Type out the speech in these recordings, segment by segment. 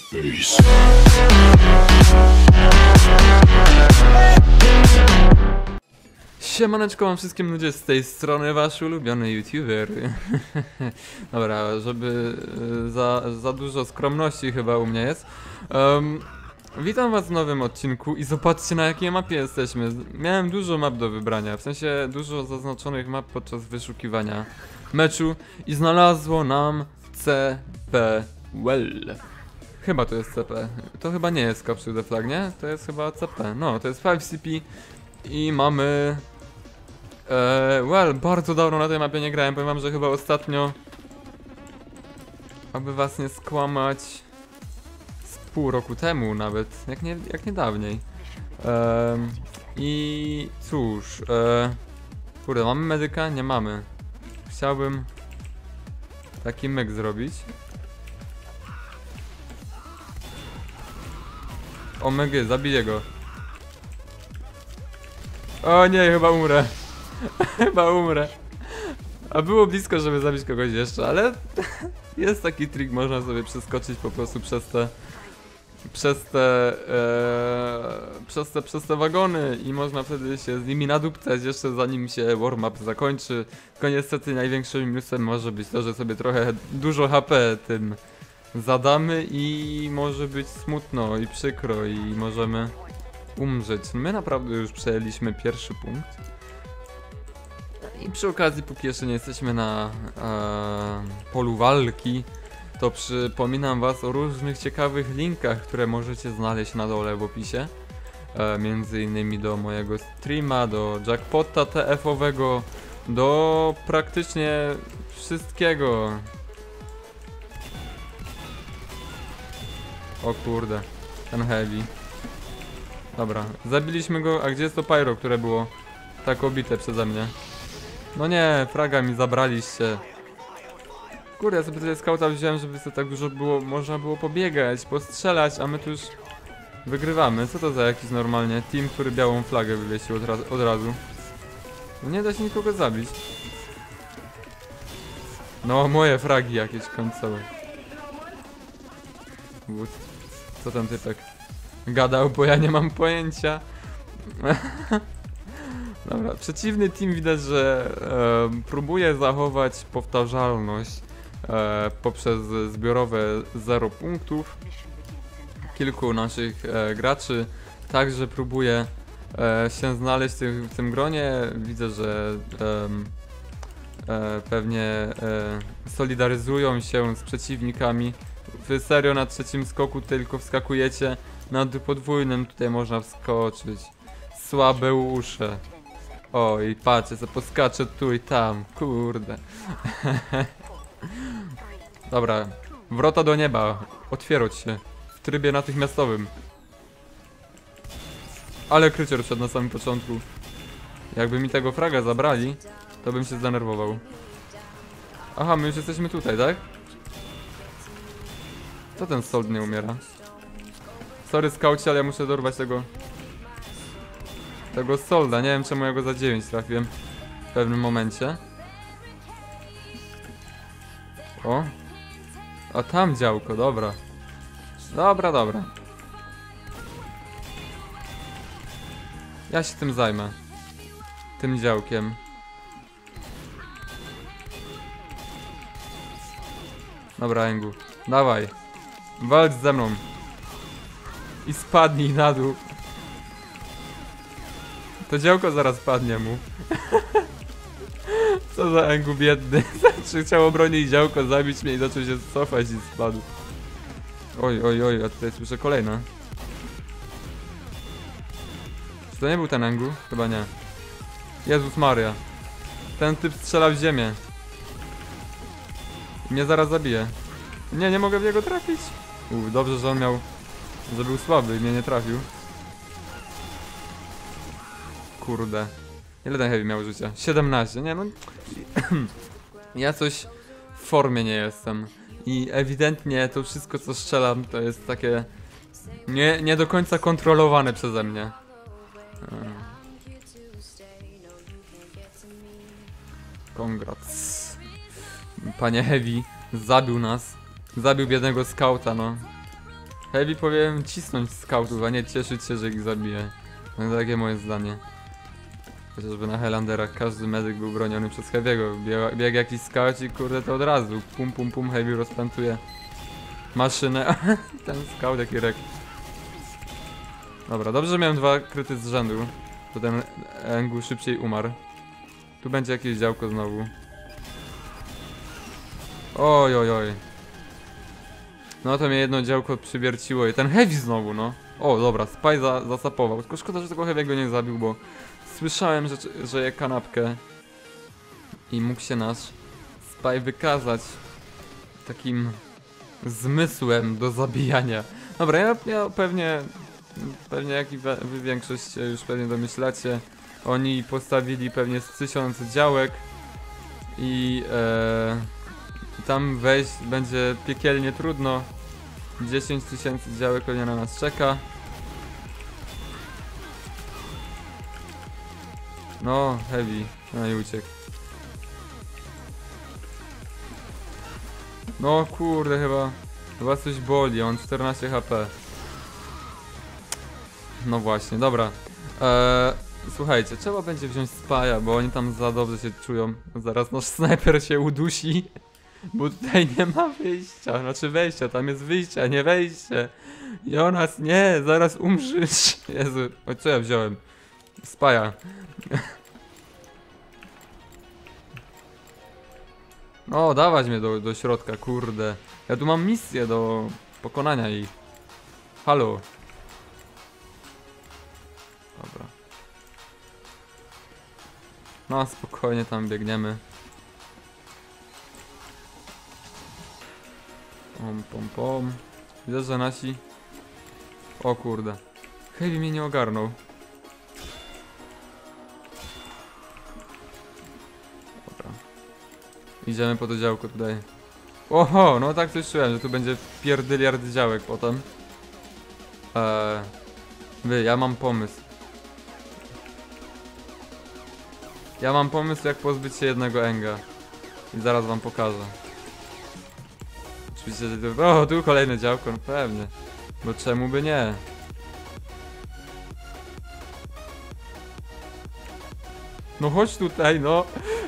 face. Siemaneczko wam wszystkim ludzie, z tej strony wasz ulubiony youtuber. Dobra, żeby za dużo skromności chyba u mnie jest. Witam was w nowym odcinku i zobaczcie, na jakiej mapie jesteśmy. Miałem dużo map do wybrania, w sensie dużo zaznaczonych map podczas wyszukiwania meczu i znalazło nam CP Well. Chyba to jest CP, to chyba nie jest Capture the Flag, nie? To jest chyba CP, no to jest 5CP i mamy... well, bardzo dawno na tej mapie nie grałem, powiem wam, że chyba ostatnio, aby was nie skłamać, z pół roku temu nawet, jak nie dawniej. I cóż, kurde, mamy medyka? Nie mamy. Chciałbym taki myk zrobić. O mygy, zabiję go. O nie, chyba umrę. Chyba umrę. A było blisko, żeby zabić kogoś jeszcze, ale jest taki trik, można sobie przeskoczyć po prostu przez te wagony i można wtedy się z nimi nadupcać jeszcze zanim się warm-up zakończy. Tylko niestety największym minusem może być to, że sobie trochę dużo HP tym zadamy i może być smutno i przykro i możemy umrzeć. My naprawdę już przejęliśmy pierwszy punkt. I przy okazji, póki jeszcze nie jesteśmy na polu walki, to przypominam was o różnych ciekawych linkach, które możecie znaleźć na dole w opisie. Między innymi do mojego streama, do jackpota TF-owego, do praktycznie wszystkiego. O kurde, ten heavy. Dobra, zabiliśmy go, a gdzie jest to pyro, które było tak obite przeze mnie? No nie, fraga mi zabraliście. Kurde, ja sobie tutaj skauta wziąłem, żeby sobie tak dużo można było pobiegać, postrzelać, a my tu już wygrywamy. Co to za jakiś normalnie team, który białą flagę wywiesił od razu? No nie da się nikogo zabić. No, moje fragi jakieś końcowe. Co ten typek gadał, bo ja nie mam pojęcia. Dobra, przeciwny team widać, że próbuje zachować powtarzalność poprzez zbiorowe 0 punktów. Kilku naszych graczy także próbuje się znaleźć w tym gronie. Widzę, że pewnie solidaryzują się z przeciwnikami. Wy serio na trzecim skoku tylko wskakujecie, na podwójnym tutaj można wskoczyć. Słabe usze. O i patrzcie, co poskaczę tu i tam, kurde. Dobra, wrota do nieba, otwierać się w trybie natychmiastowym. Ale krycior wszedł na samym początku. Jakby mi tego fraga zabrali, to bym się zdenerwował. Aha, my już jesteśmy tutaj, tak? Co ten sold nie umiera? Sorry skauci, ale ja muszę dorwać tego solda, nie wiem czemu ja go za 9 trafiłem w pewnym momencie. O! A tam działko, dobra. Dobra. Ja się tym zajmę. Tym działkiem. Dobra, Engu. Dawaj. Walcz ze mną. I spadnij na dół. To działko zaraz padnie mu. Co za Engu biedny. Znaczy chciał obronić działko, zabić mnie i zaczął się cofać i spadł. Oj, a tutaj słyszę kolejne. Czy to nie był ten Engu? Chyba nie. Jezus Maria. Ten typ strzela w ziemię. I mnie zaraz zabije. Nie mogę w niego trafić. Dobrze, że on że był słaby i mnie nie trafił. Kurde. Ile ten heavy miał życia? 17, nie no. Ja coś w formie nie jestem. I ewidentnie to wszystko co strzelam to jest takie nie do końca kontrolowane przeze mnie. Congrats. Panie Heavy zabił nas. Zabił biednego skauta, no. Heavy powinien cisnąć skautów, a nie cieszyć się, że ich zabije. No takie moje zdanie. Chociażby na Highlanderach każdy medyk był broniony przez Heavy'ego. Biegł jakiś skaucik, kurde, to od razu. Pum pum pum, Heavy rozplantuje maszynę. Ten scout jaki rek. Dobra, dobrze, że miałem 2 kryty z rzędu. To ten Engu szybciej umarł. Tu będzie jakieś działko znowu. Oj, oj, oj. No to mnie jedno działko przywierciło i ten Heavy znowu, no. O, dobra, Spy zasapował. Tylko szkoda, że tego Heavy'ego nie zabił, bo słyszałem, że je kanapkę. I mógł się nasz Spy wykazać takim zmysłem do zabijania. Dobra, ja pewnie jak i wy większość już pewnie domyślacie, oni postawili pewnie z 1000 działek i tam wejść będzie piekielnie trudno. 10 000 działek pewnie na nas czeka. No, Heavy, no i uciekł. No kurde, chyba coś boli, on 14 HP. No właśnie, dobra. Słuchajcie, trzeba będzie wziąć Spy'a, bo oni tam za dobrze się czują. Zaraz nasz snajper się udusi. Bo tutaj nie ma wyjścia, znaczy wejścia, tam jest wyjście, a nie wejście. Jonas, nie, zaraz umrzysz. Jezu, oj, co ja wziąłem? Spy'a. No, dawać mnie do środka, kurde. Ja tu mam misję do pokonania ich. Halo. Dobra. No, spokojnie tam biegniemy. Pom, pom, pom. Widzę, że nasi... O kurde. Heavy mnie nie ogarnął. Dobra. Idziemy po to działko tutaj. Oho, no tak coś czułem, że tu będzie pierdyliard działek potem. Ja mam pomysł. Ja mam pomysł, jak pozbyć się jednego Enga. I zaraz wam pokażę. Oczywiście, że tu... O, tu kolejne działko, no pewnie. Bo czemu by nie? No chodź tutaj, no.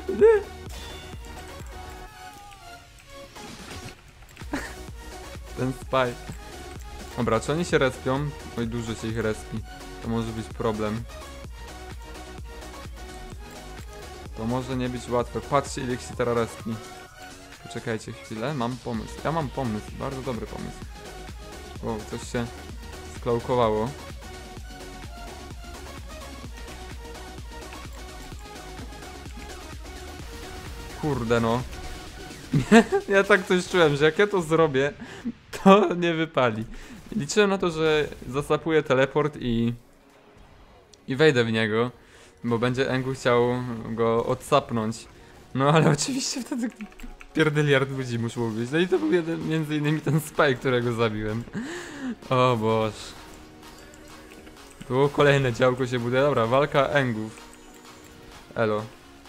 Ten Spy. Dobra, czy oni się respią? Oj, dużo się ich respi. To może być problem. To może nie być łatwe. Patrzcie, ile ich się teraz respi. Poczekajcie chwilę, mam pomysł. Ja mam pomysł, bardzo dobry pomysł. O, coś się sklaukowało. Kurde no. Ja tak coś czułem, że jak ja to zrobię, to nie wypali. Liczyłem na to, że zasapuję teleport i wejdę w niego, bo będzie Engu chciał go odsapnąć. No ale oczywiście wtedy pierdyliard ludzi muszło być. No i to był między innymi ten Spy, którego zabiłem. O Boż. Tu kolejne działko się buduje. Dobra, walka Engów. Elo.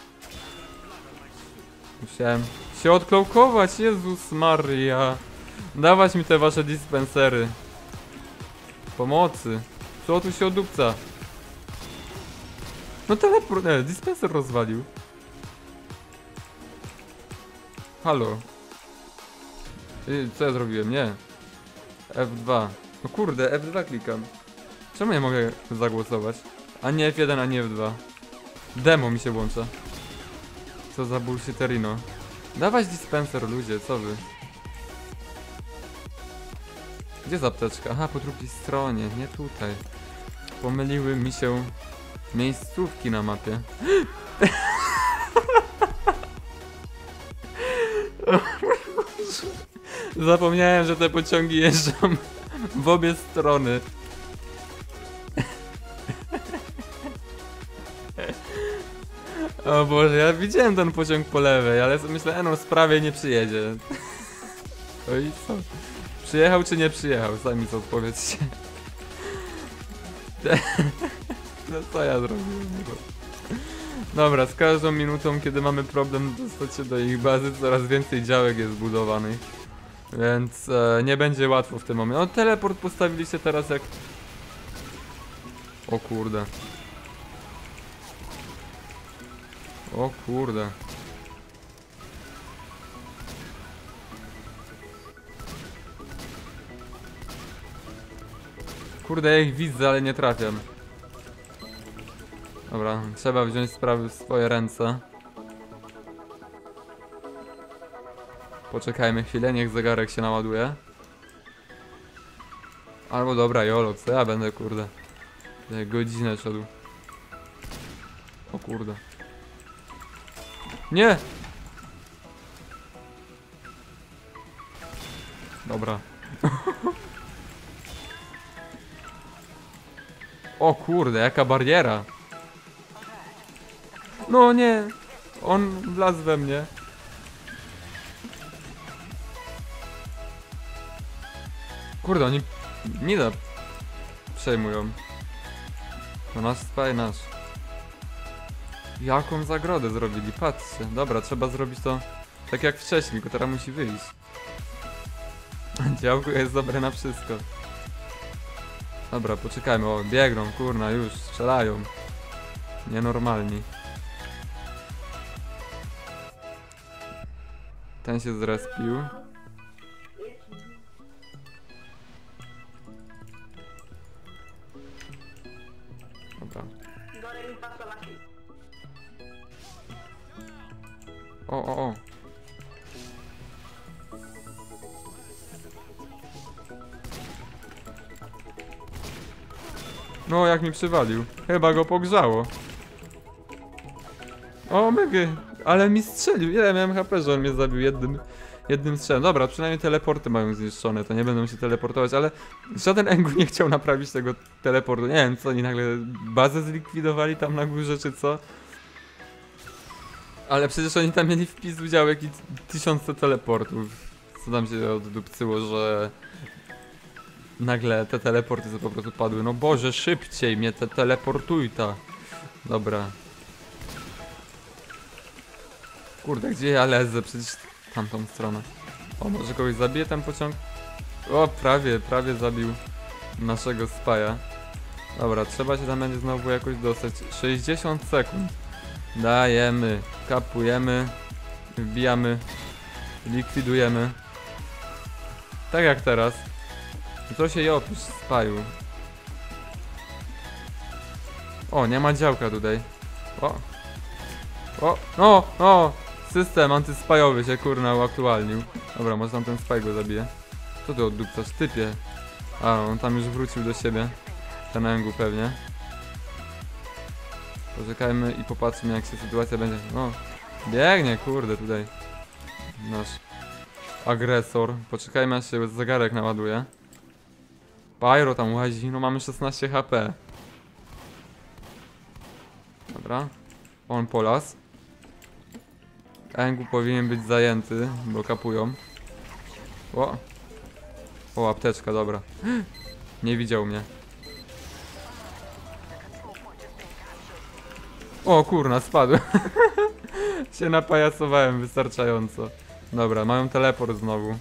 Musiałem się odklołkować, Jezus Maria. Dawać mi te wasze dispensery. Pomocy. Co tu się odupca? No teleport... Nie, dispenser rozwalił. Halo. Co ja zrobiłem? Nie. F2. No kurde, F2 klikam. Czemu nie mogę zagłosować? Ani F1, ani F2. Demo mi się włącza. Co za bullshitterino. Dawać dispenser, ludzie, co wy? Gdzie jest apteczka? Aha, po drugiej stronie, nie tutaj. Pomyliły mi się miejscówki na mapie. Zapomniałem, że te pociągi jeżdżą w obie strony. O Boże, ja widziałem ten pociąg po lewej, ale myślę, no z prawej nie przyjedzie. No i co? Przyjechał czy nie przyjechał? Sami co odpowiedzcie. No co ja zrobiłem? Dobra, z każdą minutą, kiedy mamy problem dostać się do ich bazy, coraz więcej działek jest budowanych. Więc nie będzie łatwo w tym momencie. No teleport postawiliście teraz jak... O kurde. O kurde. Kurde, ja ich widzę, ale nie trafiam. Dobra, trzeba wziąć sprawy w swoje ręce. Poczekajmy chwilę, niech zegarek się naładuje. Albo dobra, jolo, co ja będę, kurde. Godzinę szedł. O kurde. Nie! Dobra. O kurde, jaka bariera. No nie. On wlazł we mnie. Kurde, oni nie da przejmują. No nasz spaj nasz. Jaką zagrodę zrobili, patrzcie. Dobra, trzeba zrobić to tak jak wcześniej, tylko teraz musi wyjść. Działko jest dobre na wszystko. Dobra, poczekajmy, o, biegną, kurna, już, strzelają. Nienormalni. Ten się zrespił. Dobra. O. No, jak mi przywalił. Chyba go pogrzało. O, mygy. Ale mi strzelił. Ile miałem HP, że on mnie zabił jednym strzałem. Dobra, przynajmniej teleporty mają zniszczone, to nie będą się teleportować, ale żaden Engu nie chciał naprawić tego teleportu. Nie wiem, co oni nagle bazę zlikwidowali tam na górze, czy co. Ale przecież oni tam mieli wpis udziałek i tysiące teleportów. Co tam się oddupcyło, że nagle te teleporty po prostu padły. No Boże, szybciej mnie teleportuj ta. Dobra. Kurde, gdzie ja lezę? Przecież tamtą stronę. O, może kogoś zabije ten pociąg? O, prawie zabił naszego spaja. Dobra, trzeba się tam będzie znowu jakoś dostać. 60 sekund. Dajemy, kapujemy, wbijamy, likwidujemy. Tak jak teraz. I to się je opisz, spaju. O, nie ma działka tutaj. O! System antyspajowy się kurna uaktualnił. Dobra, może tam ten spaj go zabije. Co ty oddupcasz, typie? A, on tam już wrócił do siebie. Ten Engu pewnie. Poczekajmy i popatrzmy, jak się sytuacja będzie. O, biegnie, kurde, tutaj nasz agresor. Poczekajmy, aż się zegarek naładuje. Pyro tam łazi, no mamy 16 HP. Dobra. On polas. Engu powinien być zajęty, bo kapują. O, apteczka, dobra. Nie widział mnie. O kurna, spadłem. Się napajacowałem wystarczająco. Dobra, mają teleport znowu.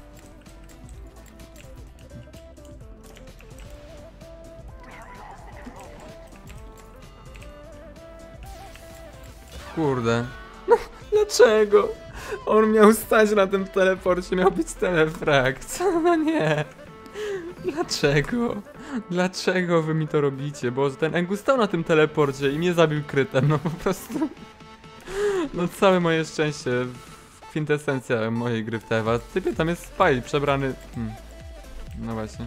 Kurde. No, dlaczego? On miał stać na tym teleporcie, miał być telefrag. Co? No nie. Dlaczego? Dlaczego wy mi to robicie? Boże, ten Engu stał na tym teleporcie i mnie zabił krytem, no po prostu. No całe moje szczęście, kwintesencja mojej gry w TeWa. Typie, tam jest spaj przebrany. No właśnie.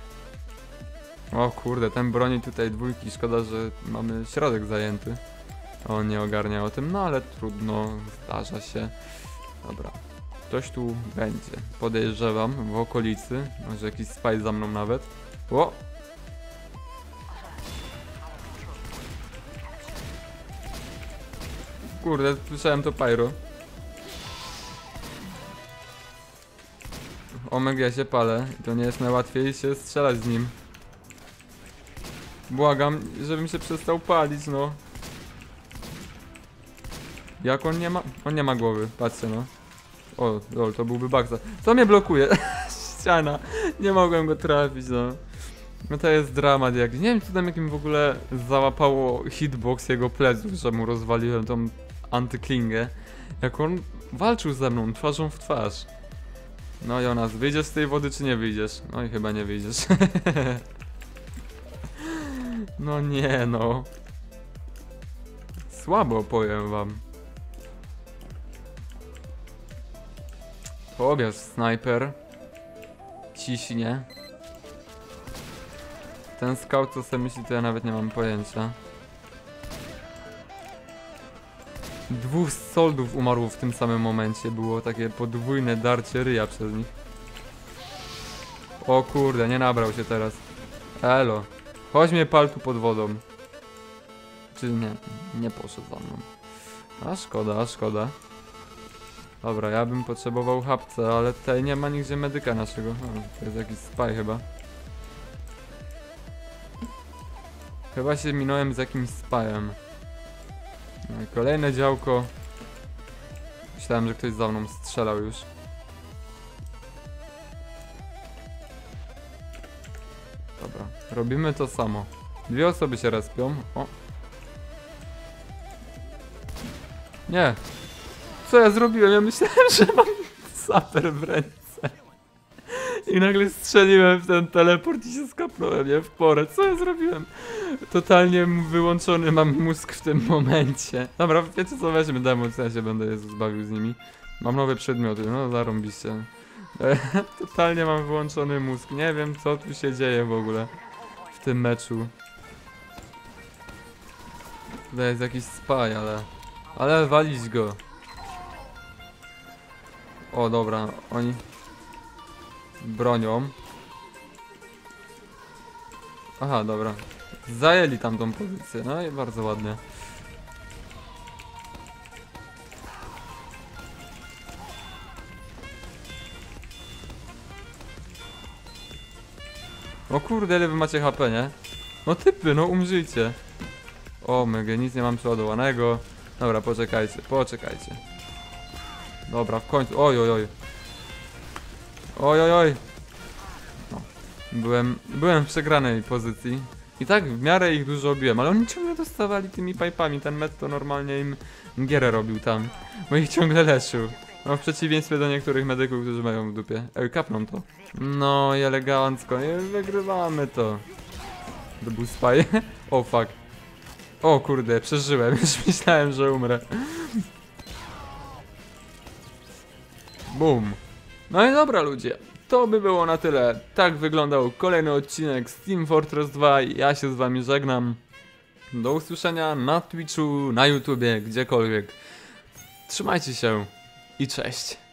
O kurde, ten broni tutaj dwójki, szkoda, że mamy środek zajęty. On nie ogarnia o tym, no ale trudno, zdarza się. Dobra, ktoś tu będzie, podejrzewam, w okolicy, może jakiś spaj za mną nawet. O! Kurde, słyszałem to Pyro. Omega, ja się palę i to nie jest najłatwiej się strzelać z nim. Błagam, żebym się przestał palić, no. Jak on nie ma? On nie ma głowy, patrzcie no. O, lol, to byłby Bagza. Co mnie blokuje? Ściana. Nie mogłem go trafić, no. No to jest dramat jak. Nie wiem, co tam jakim w ogóle załapało hitbox jego pleców, że mu rozwaliłem tą antyklingę. Jak on walczył ze mną twarzą w twarz. No Jonas, wyjdziesz z tej wody czy nie wyjdziesz? No i chyba nie wyjdziesz. No nie no. Słabo, powiem wam. Tobiasz, snajper. Ciśnie. Ten scout co sobie myśli, to ja nawet nie mam pojęcia. 2 soldów umarło w tym samym momencie. Było takie podwójne darcie ryja przez nich. O kurde, nie nabrał się teraz. Elo. Chodź mnie pal tu pod wodą. Czy nie? Nie poszedł za mną. A szkoda, a szkoda. Dobra, ja bym potrzebował hapce, ale tutaj nie ma nigdzie medyka naszego. O, to jest jakiś spy chyba. Chyba się minąłem z jakimś spyem. No i kolejne działko. Myślałem, że ktoś za mną strzelał już. Dobra, robimy to samo. 2 osoby się respią. O. Nie. Co ja zrobiłem? Ja myślałem, że mam saper w ręce. I nagle strzeliłem w ten teleport i się skapnąłem, nie? W porę. Co ja zrobiłem? Totalnie wyłączony mam mózg w tym momencie. Dobra, wiecie co? Weźmy demo, co ja się będę Jezus bawił z nimi. Mam nowe przedmioty, no zarąbiście. Totalnie mam wyłączony mózg. Nie wiem, co tu się dzieje w ogóle w tym meczu. To jest jakiś spy, ale walić go. O, dobra, oni bronią. Aha, dobra. Zajęli tamtą pozycję, no i bardzo ładnie. O kurde, ile wy macie HP, nie? No typy, no umrzyjcie. O mega, nic nie mam przeładowanego. Dobra, poczekajcie, poczekajcie. Dobra, w końcu, oj, oj, oj. Oj, oj, oj. No. Byłem w przegranej pozycji. I tak w miarę ich dużo obiłem, ale oni ciągle dostawali tymi pipami. Ten met to normalnie im gierę robił tam. Bo ich ciągle leczył. No w przeciwieństwie do niektórych medyków, którzy mają w dupie. Ej, kapną to. No i elegancko, nie wygrywamy to. To był spy. O fuck. O kurde, przeżyłem. Już myślałem, że umrę. Boom. No i dobra ludzie, to by było na tyle. Tak wyglądał kolejny odcinek z Team Fortress 2 i ja się z wami żegnam. Do usłyszenia na Twitchu, na YouTubie, gdziekolwiek. Trzymajcie się i cześć.